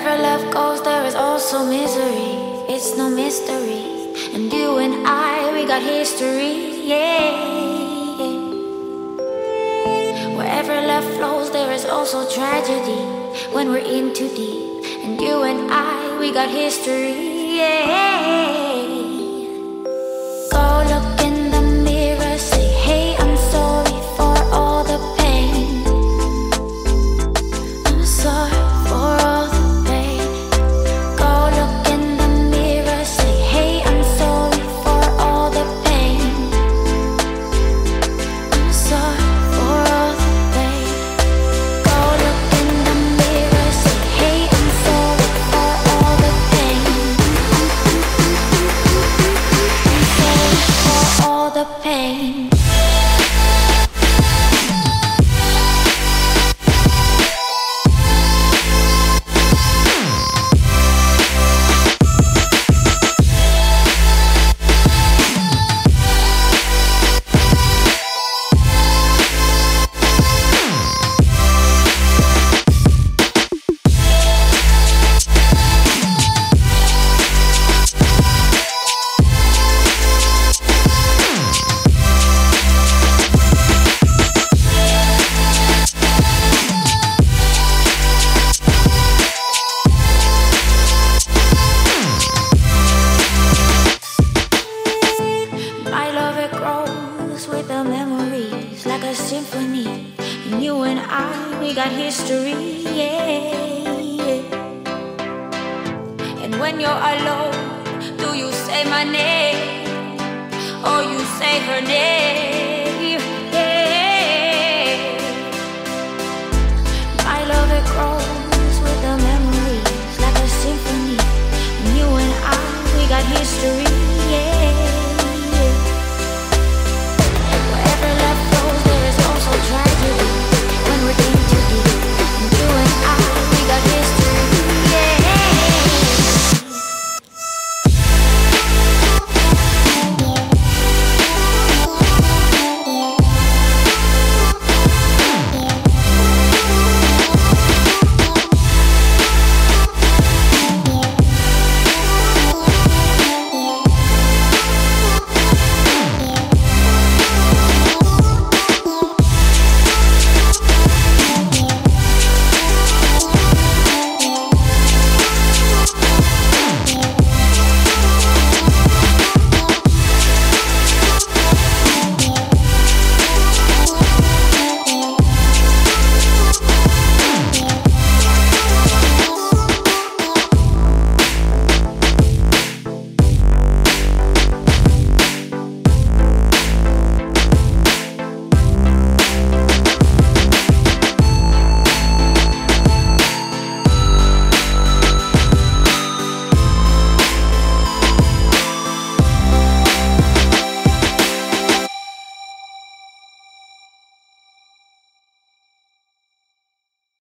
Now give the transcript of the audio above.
Wherever love goes, there is also misery. It's no mystery. And you and I, we got history, yeah. Wherever love flows, there is also tragedy when we're in too deep. And you and I, we got history, yeah. Go look in the mirror, say, hey, I'm sorry for all the pain. I'm sorry for all the pain. Go look in the mirror, say, hey, I'm sorry for all the pain. I'm sorry for all the pain. Go look in the mirror, say, hey, I'm sorry for all the pain. I'm sorry for all the pain. My love, it grows with the memories like a symphony. And you and I, we got history, yeah. And when you're alone, do you say my name or you say her name? Yeah. My love, it grows with the memories like a symphony. And you and I, we got history.